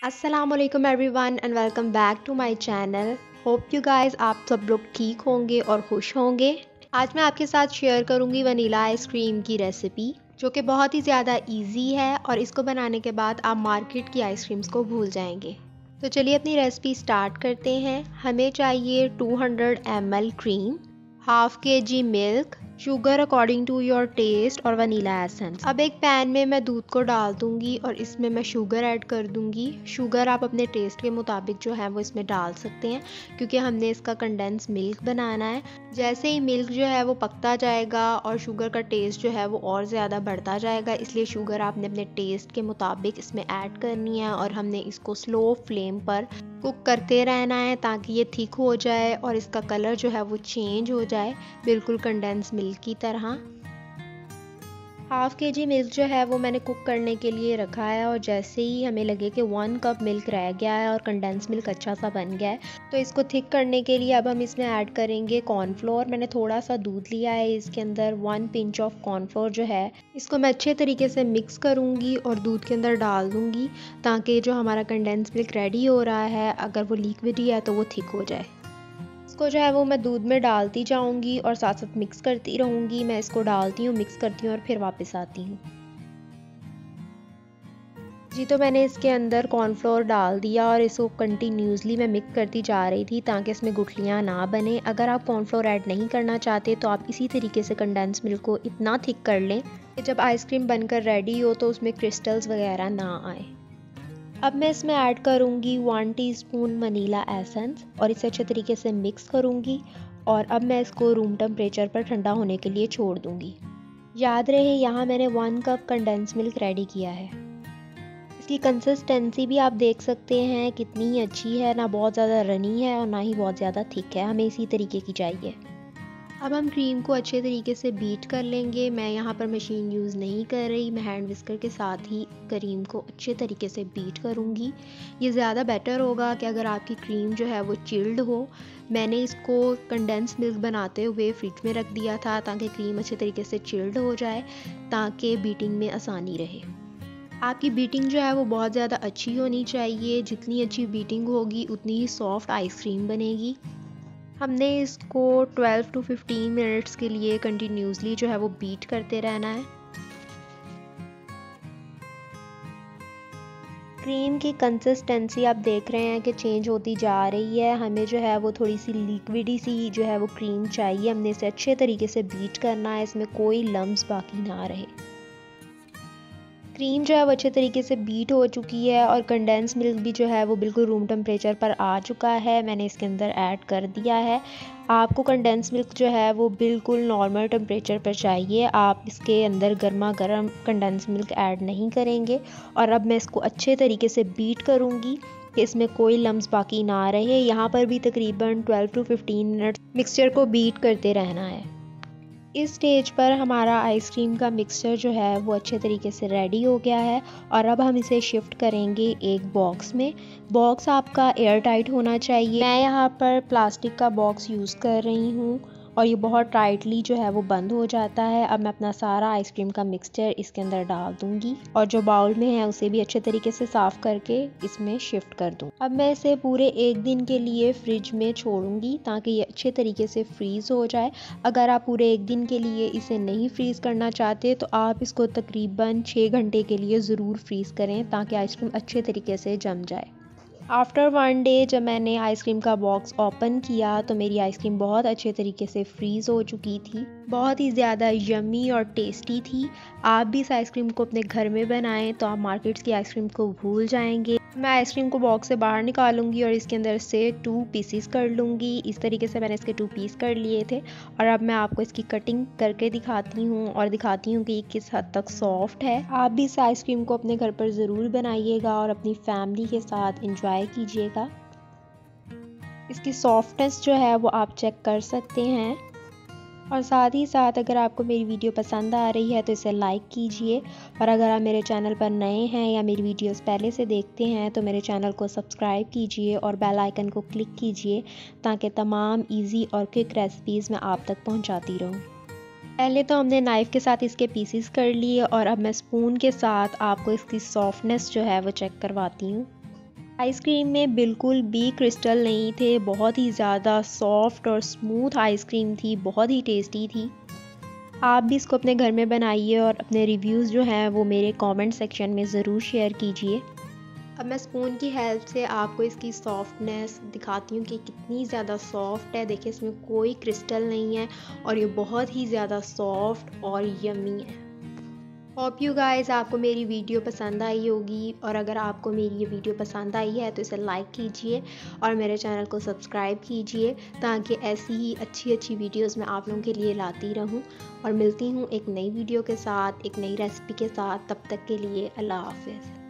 अस्सलामुअलैकुम everyone and welcome back to my channel. Hope you guys आप सब लोग ठीक होंगे और खुश होंगे। आज मैं आपके साथ शेयर करूंगी वनीला आइसक्रीम की रेसिपी, जो कि बहुत ही ज़्यादा इजी है और इसको बनाने के बाद आप मार्केट की आइसक्रीम्स को भूल जाएंगे। तो चलिए अपनी रेसिपी स्टार्ट करते हैं। हमें चाहिए 200 ml cream, half kg milk, sugar according to your taste और वनीला एसेंस। अब एक पैन में मैं दूध को डाल दूंगी और इसमें मैं शुगर ऐड कर दूंगी। शुगर आप अपने टेस्ट के मुताबिक जो है वो इसमें डाल सकते हैं, क्योंकि हमने इसका कंडेंस मिल्क बनाना है। जैसे ही मिल्क जो है वो पकता जाएगा और शुगर का टेस्ट जो है वो और ज़्यादा बढ़ता जाएगा, इसलिए शुगर आपने अपने टेस्ट के मुताबिक इसमें ऐड करनी है और हमने इसको स्लो फ्लेम पर कुक करते रहना है ताकि ये थिक हो जाए और इसका कलर जो है वो चेंज हो जाए, बिल्कुल कंडेंस मिल्क की तरह। हाफ kg मिल्क जो है वो मैंने कुक करने के लिए रखा है और जैसे ही हमें लगे कि 1 कप मिल्क रह गया है और कंडेंस मिल्क अच्छा सा बन गया है, तो इसको थिक करने के लिए अब हम इसमें ऐड करेंगे कॉर्नफ्लोर। मैंने थोड़ा सा दूध लिया है, इसके अंदर 1 पिंच ऑफ कॉर्नफ्लोर जो है इसको मैं अच्छे तरीके से मिक्स करूँगी और दूध के अंदर डाल दूँगी, ताकि जो हमारा कंडेंस मिल्क रेडी हो रहा है, अगर वो लिक्विड ही है तो वो थिक हो जाए। इसको जो है वो मैं दूध में डालती जाऊंगी और साथ साथ मिक्स करती रहूंगी। मैं इसको डालती हूँ, मिक्स करती हूँ और फिर वापस आती हूँ। जी, तो मैंने इसके अंदर कॉर्नफ्लोर डाल दिया और इसको कंटिन्यूसली मैं मिक्स करती जा रही थी ताकि इसमें गुठलियाँ ना बने। अगर आप कॉर्नफ्लोर ऐड नहीं करना चाहते तो आप इसी तरीके से कंडेंस मिल्क को इतना थिक कर लें कि जब आइसक्रीम बनकर रेडी हो तो उसमें क्रिस्टल्स वगैरह ना आए। अब मैं इसमें ऐड करूँगी 1 टीस्पून वनीला एसेंस और इसे अच्छे तरीके से मिक्स करूँगी और अब मैं इसको रूम टेम्परेचर पर ठंडा होने के लिए छोड़ दूँगी। याद रहे यहाँ मैंने 1 कप कंडेंस मिल्क रेडी किया है। इसकी कंसिस्टेंसी भी आप देख सकते हैं कितनी अच्छी है, ना बहुत ज़्यादा रनी है और ना ही बहुत ज़्यादा थिक है, हमें इसी तरीके की चाहिए। अब हम क्रीम को अच्छे तरीके से बीट कर लेंगे। मैं यहाँ पर मशीन यूज़ नहीं कर रही, मैं हैंड विस्कर के साथ ही क्रीम को अच्छे तरीके से बीट करूँगी। ये ज़्यादा बेटर होगा कि अगर आपकी क्रीम जो है वो चिल्ड हो। मैंने इसको कंडेंस मिल्क बनाते हुए फ्रिज में रख दिया था ताकि क्रीम अच्छे तरीके से चिल्ड हो जाए, ताकि बीटिंग में आसानी रहे। आपकी बीटिंग जो है वो बहुत ज़्यादा अच्छी होनी चाहिए। जितनी अच्छी बीटिंग होगी उतनी ही सॉफ्ट आइसक्रीम बनेगी। हमने इसको 12 टू 15 मिनट्स के लिए कंटिन्यूसली जो है वो बीट करते रहना है। क्रीम की कंसिस्टेंसी आप देख रहे हैं कि चेंज होती जा रही है। हमें जो है वो थोड़ी सी लिक्विडी सी जो है वो क्रीम चाहिए। हमने इसे अच्छे तरीके से बीट करना है, इसमें कोई लम्स बाकी ना रहे। क्रीम जो है वो अच्छे तरीके से बीट हो चुकी है और कंडेंस मिल्क भी जो है वो बिल्कुल रूम टेम्परेचर पर आ चुका है। मैंने इसके अंदर ऐड कर दिया है। आपको कंडेंस मिल्क जो है वो बिल्कुल नॉर्मल टेम्परेचर पर चाहिए, आप इसके अंदर गर्मा गर्म कंडेंस मिल्क ऐड नहीं करेंगे। और अब मैं इसको अच्छे तरीके से बीट करूँगी कि इसमें कोई लम्स बाकी ना रहे। यहाँ पर भी तकरीबन 12 टू 15 मिनट मिक्सचर को बीट करते रहना है। इस स्टेज पर हमारा आइसक्रीम का मिक्सचर जो है वो अच्छे तरीके से रेडी हो गया है और अब हम इसे शिफ्ट करेंगे एक बॉक्स में। बॉक्स आपका एयर टाइट होना चाहिए। मैं यहाँ पर प्लास्टिक का बॉक्स यूज़ कर रही हूँ और ये बहुत टाइटली जो है वो बंद हो जाता है। अब मैं अपना सारा आइसक्रीम का मिक्सचर इसके अंदर डाल दूँगी और जो बाउल में है उसे भी अच्छे तरीके से साफ़ करके इसमें शिफ्ट कर दूँ। अब मैं इसे पूरे 1 दिन के लिए फ्रिज में छोड़ूंगी ताकि ये अच्छे तरीके से फ्रीज़ हो जाए। अगर आप पूरे 1 दिन के लिए इसे नहीं फ्रीज़ करना चाहते तो आप इसको तकरीबन 6 घंटे के लिए ज़रूर फ्रीज़ करें ताकि आइसक्रीम अच्छे तरीके से जम जाए। आफ्टर 1 डे जब मैंने आइसक्रीम का बॉक्स ओपन किया तो मेरी आइसक्रीम बहुत अच्छे तरीके से फ्रीज़ हो चुकी थी। बहुत ही ज़्यादा यम्मी और टेस्टी थी। आप भी इस आइसक्रीम को अपने घर में बनाएं तो आप मार्केट्स की आइसक्रीम को भूल जाएंगे। मैं आइसक्रीम को बॉक्स से बाहर निकालूंगी और इसके अंदर से 2 पीसेस कर लूँगी। इस तरीके से मैंने इसके 2 पीस कर लिए थे और अब मैं आपको इसकी कटिंग करके दिखाती हूँ और दिखाती हूँ कि ये किस हद तक सॉफ्ट है। आप भी इस आइसक्रीम को अपने घर पर ज़रूर बनाइएगा और अपनी फैमिली के साथ इंजॉय कीजिएगा। इसकी सॉफ्टनेस जो है वो आप चेक कर सकते हैं। और साथ ही साथ अगर आपको मेरी वीडियो पसंद आ रही है तो इसे लाइक कीजिए और अगर आप मेरे चैनल पर नए हैं या मेरी वीडियोस पहले से देखते हैं तो मेरे चैनल को सब्सक्राइब कीजिए और बेल आइकन को क्लिक कीजिए ताकि तमाम इजी और क्विक रेसिपीज़ मैं आप तक पहुंचाती रहूं। पहले तो हमने नाइफ़ के साथ इसके पीसेस कर लिए और अब मैं स्पून के साथ आपको इसकी सॉफ्टनेस जो है वो चेक करवाती हूँ। आइसक्रीम में बिल्कुल भी क्रिस्टल नहीं थे, बहुत ही ज़्यादा सॉफ्ट और स्मूथ आइसक्रीम थी, बहुत ही टेस्टी थी। आप भी इसको अपने घर में बनाइए और अपने रिव्यूज़ जो हैं वो मेरे कमेंट सेक्शन में ज़रूर शेयर कीजिए। अब मैं स्पून की हेल्प से आपको इसकी सॉफ्टनेस दिखाती हूँ कि कितनी ज़्यादा सॉफ्ट है। देखिए इसमें कोई क्रिस्टल नहीं है और ये बहुत ही ज़्यादा सॉफ्ट और यमी है। होप यू गाइस आपको मेरी वीडियो पसंद आई होगी, और अगर आपको मेरी ये वीडियो पसंद आई है तो इसे लाइक कीजिए और मेरे चैनल को सब्सक्राइब कीजिए, ताकि ऐसी ही अच्छी अच्छी वीडियोस मैं आप लोगों के लिए लाती रहूं। और मिलती हूं एक नई वीडियो के साथ, एक नई रेसिपी के साथ। तब तक के लिए अल्लाह हाफिज़।